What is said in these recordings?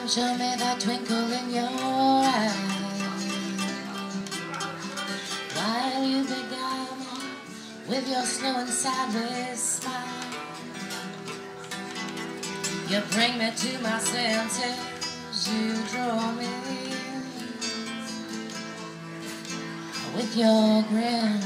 Show me that twinkle in your eye while you beguile me with your slow and sideways smile. You bring me to my senses, you draw me with your grin.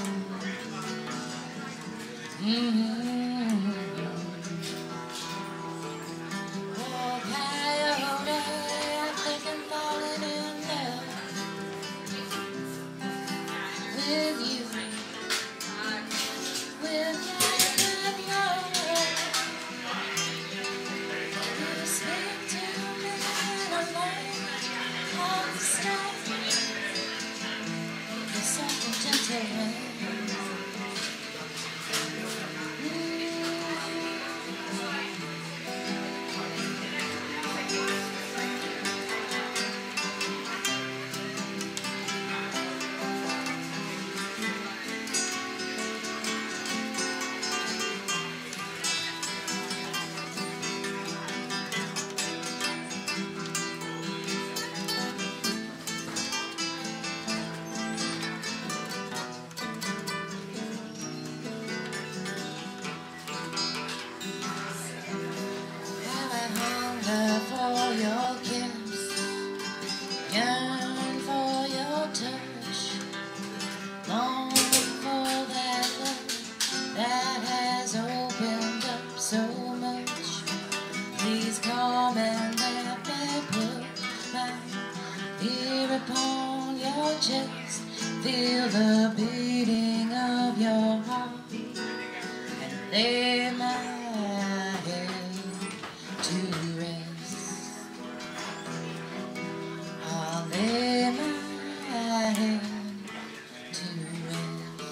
Upon your chest, feel the beating of your heart, and lay my head to rest. I'll lay my head to rest.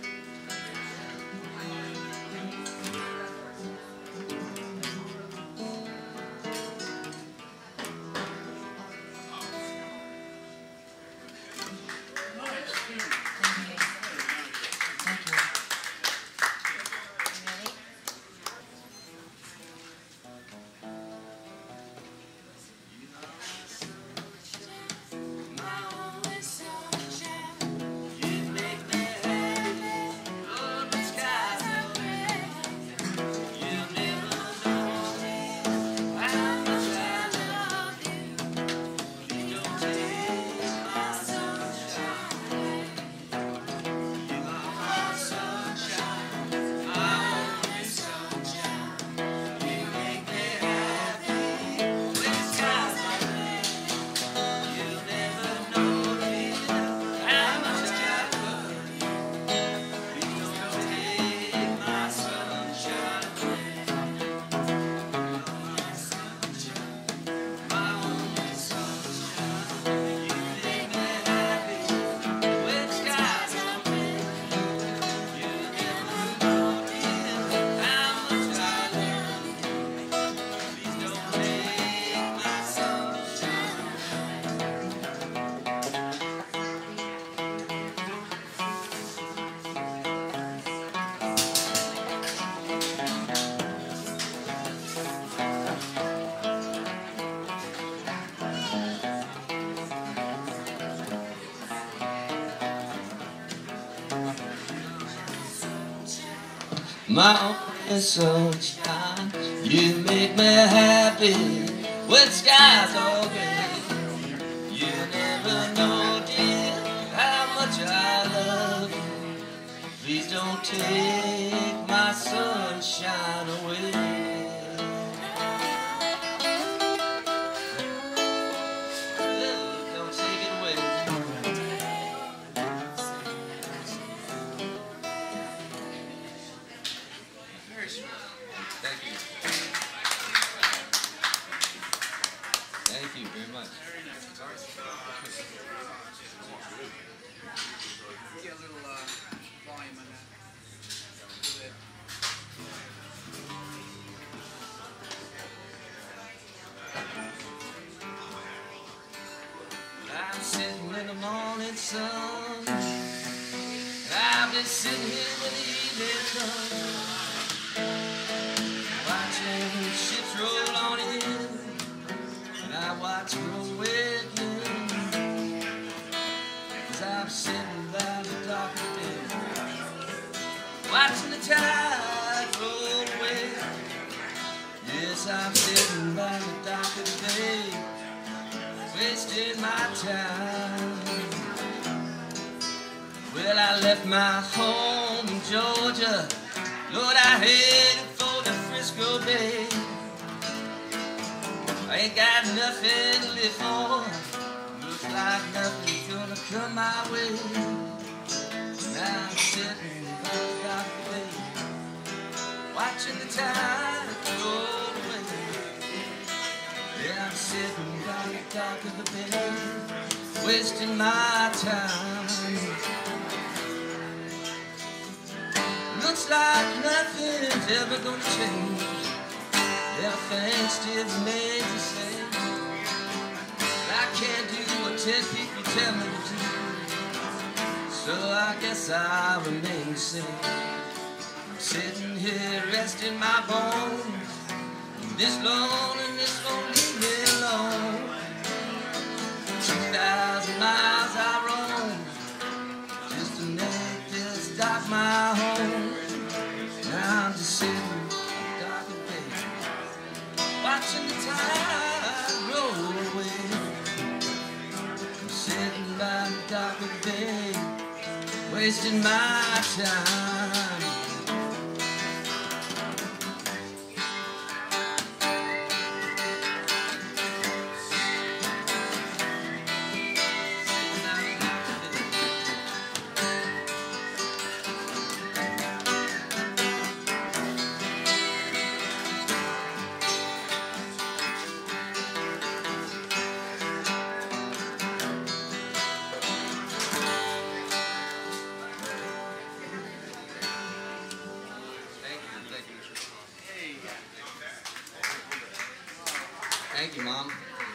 My only sunshine, you make me happy when skies are gray. You never know, dear, how much I love you. Please don't take my sunshine away. Thank you. Thank you very much. Get a little volume on that. I'm sitting in the morning sun. I've been sitting here when the evening comes, watching ships roll on in, and I watch Yes, I'm sitting by the dock of the bay, wasting my time. Well, I left my home in Georgia, Lord, I headed for the Frisco Bay. I ain't got nothing to live for, looks like nothing's gonna come my way. Now I'm sitting by the dock of the bay, watching the tide roll away. Yeah, I'm sitting by the dock of the bay, wasting my time. Looks like nothing's ever gonna change, everything still remains the same. I can't do what 10 people tell me to do, so I guess I'll remain the same. I'm sitting here resting my bones, this long and this won't leave me alone. 2,000 miles I roam, just to make this dock my home. Now I'm just sitting on the dock of the bay, watching the tide roll away. I'm sitting by the dock of the bay, wasting my time. Thank you, Mom.